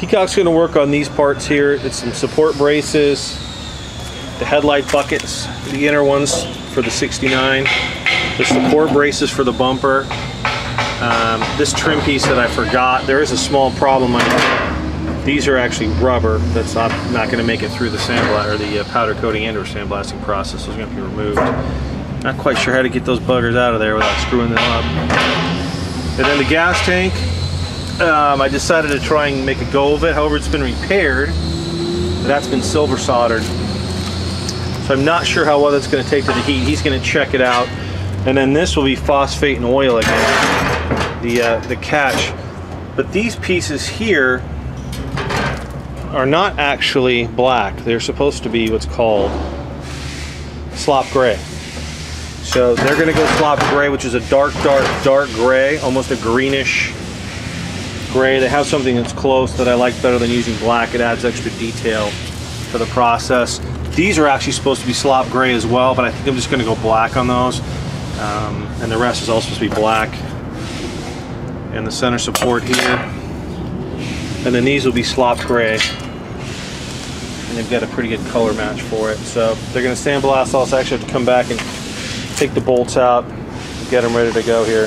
Peacock's going to work on these parts here. It's some support braces, the headlight buckets, the inner ones for the 69, the support braces for the bumper. This trim piece that I forgot, there is a small problem. These are actually rubber. That's not going to make it through the sandblast or the powder coating and or sandblasting process. Those are going to be removed. Not quite sure how to get those buggers out of there without screwing them up. And then the gas tank, I decided to try and make a go of it. However, it's been repaired. That's been silver soldered. So I'm not sure how well that's going to take to the heat. He's going to check it out. And then this will be phosphate and oil again, the catch. But these pieces here are not actually black. They're supposed to be what's called slop gray. So they're going to go slop gray, which is a dark gray, almost a greenish gray. They have something that's close that I like better than using black. It adds extra detail to the process. These are actually supposed to be slop gray as well, but I think I'm just going to go black on those. And the rest is all supposed to be black. And the center support here. And then these will be slop gray. And they've got a pretty good color match for it. So they're going to sandblast all this. I actually have to come back and take the bolts out, get them ready to go here.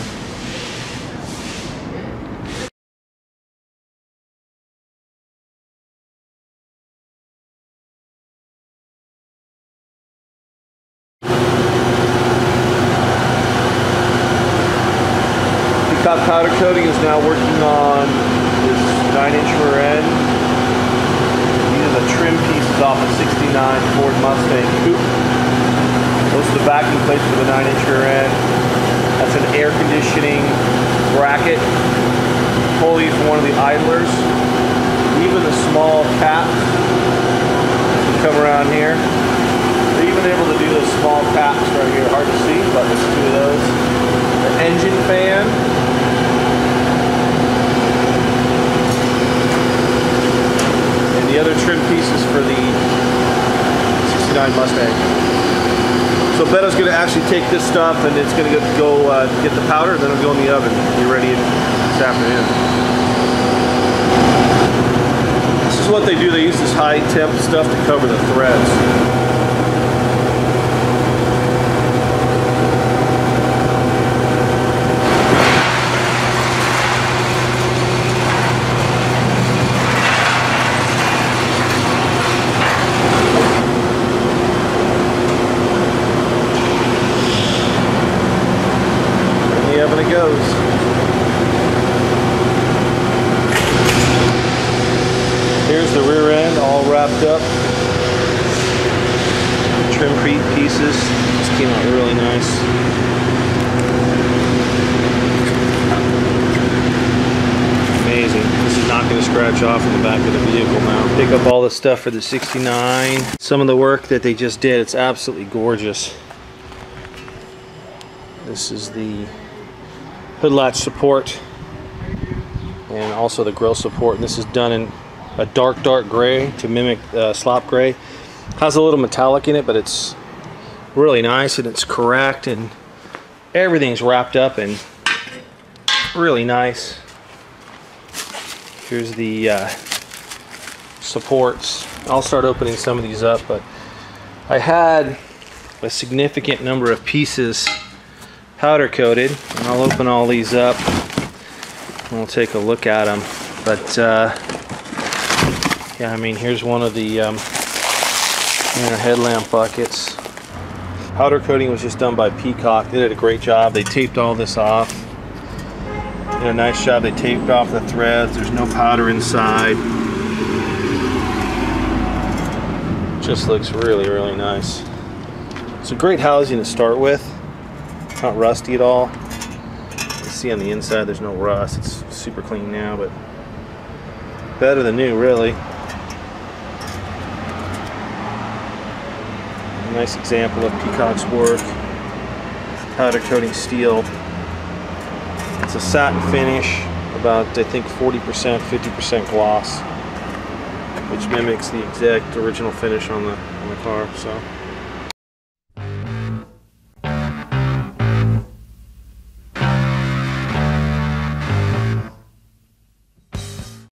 Peacock powder coating is now working on this 9-inch rear end. These are the trim pieces off a 69 Ford Mustang Coupe. Those are the backing plates for the 9-inch rear end. That's an air conditioning bracket pulley for one of the idlers. Even the small caps come around here. They're even able to do those small caps right here. Hard to see, but there's two of those. The engine fan. And the other trim pieces for the 69 Mustang. So Beto's going to actually take this stuff and it's going to go get the powder, and then it'll go in the oven. Be ready this afternoon. This is what they do. They use this high temp stuff to cover the threads. It goes. Here's the rear end all wrapped up. Trim pieces. This came out really nice. Amazing. This is not going to scratch off in the back of the vehicle now. Pick up all the stuff for the 69. Some of the work that they just did, it's absolutely gorgeous. This is the hood latch support and also the grille support, and this is done in a dark gray to mimic slop gray. Has a little metallic in it, but it's really nice and it's correct, and everything's wrapped up and really nice. Here's the supports. I'll start opening some of these up, but I had a significant number of pieces powder coated, and I'll open all these up and we'll take a look at them. But yeah, I mean, here's one of the headlamp buckets. Powder coating was just done by Peacock. They did a great job. They taped all this off. Did a nice job. They taped off the threads. There's no powder inside. Just looks really nice. It's a great housing to start with. Not rusty at all. You see on the inside there's no rust. It's super clean now, but better than new, really. A nice example of Peacock's work. Powder coating steel. It's a satin finish, about I think 40%, 50% gloss, which mimics the exact original finish on the car. So